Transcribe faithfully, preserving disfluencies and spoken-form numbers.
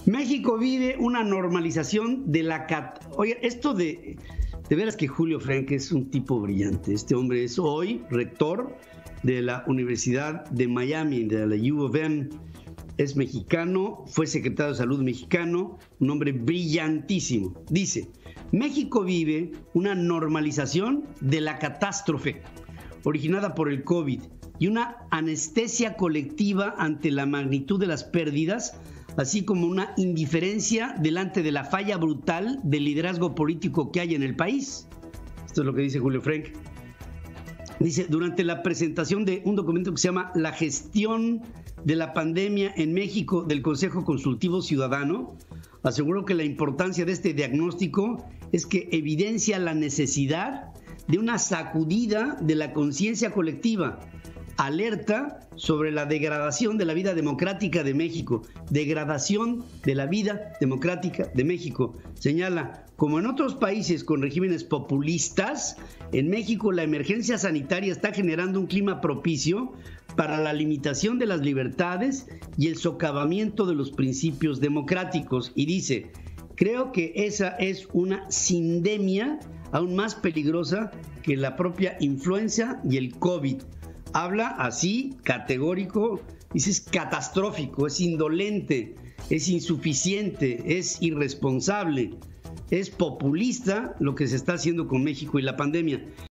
México vive una normalización de la... Cat... Oye, esto de... De veras que Julio Frenk es un tipo brillante. Este hombre es hoy rector de la Universidad de Miami, de la U of M. Es mexicano, fue secretario de Salud mexicano, un hombre brillantísimo. Dice, México vive una normalización de la catástrofe originada por el COVID y una anestesia colectiva ante la magnitud de las pérdidas, así como una indiferencia delante de la falla brutal del liderazgo político que hay en el país. Esto es lo que dice Julio Frenk. Dice, durante la presentación de un documento que se llama La gestión de la pandemia en México del Consejo Consultivo Ciudadano, aseguró que la importancia de este diagnóstico es que evidencia la necesidad de una sacudida de la conciencia colectiva, alerta sobre la degradación de la vida democrática de México, degradación de la vida democrática de México. Señala, como en otros países con regímenes populistas, en México la emergencia sanitaria está generando un clima propicio para la limitación de las libertades y el socavamiento de los principios democráticos. Y dice, creo que esa es una sindemia aún más peligrosa que la propia influenza y el COVID. Habla así, categórico, dice, es catastrófico, es indolente, es insuficiente, es irresponsable, es populista lo que se está haciendo con México y la pandemia.